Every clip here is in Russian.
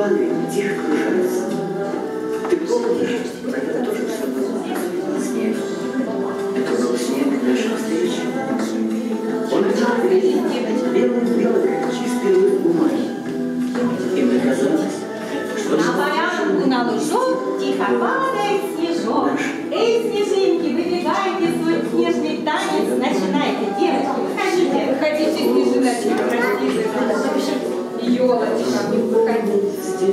туманы тихо кружатся. Ты помнишь, про это тоже все было. Снег. Это был снег наших встреч. Он лежал белый, чистый лист бумаги. И мне казалось, что на полянку, на лужок тихо падает снежок. Эй, снежинки, выбегайте, свой снежный танец начинайте. Девочки, выходите. Выходите, снежиночки, простите. Елочка, не выходите.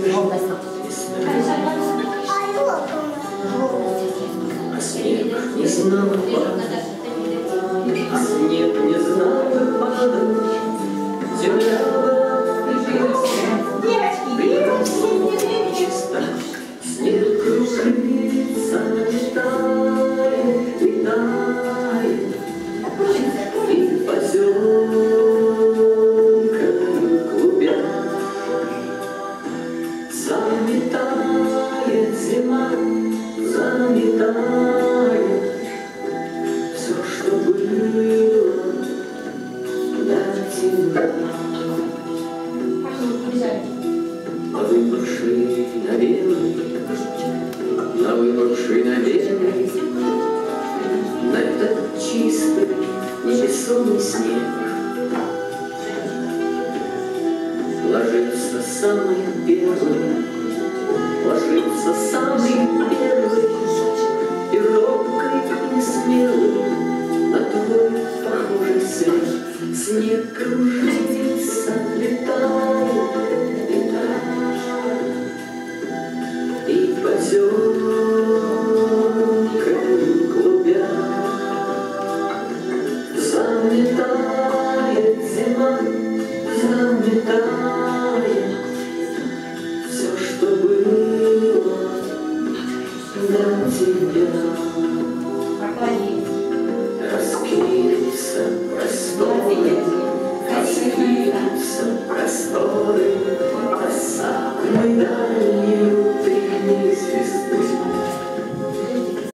А снег не знал падать, а снег не знал падать. Земля была Девочки, видите, снежинки? чиста, снег кружится, летает, летает. И поземками клубя заметает зима, заметает все, что было до тебя. Выпавший на белый, на этот чистый, невесомый снег ложится самый первый, ложится самый первый и робкой, несмелый на твой похожий свет. Снег кружится, летает, летает и поземками клубя заметает зима, заметает все, что было до тебя. Раскинутся просторы, раскинутся просторы до самой дальней